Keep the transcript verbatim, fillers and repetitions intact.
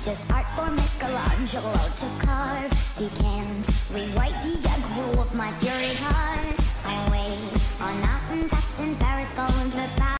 just art for Michelangelo to carve. He can't rewrite the aggro of my fury heart. I wait on mountain tops in Paris, going to Paris.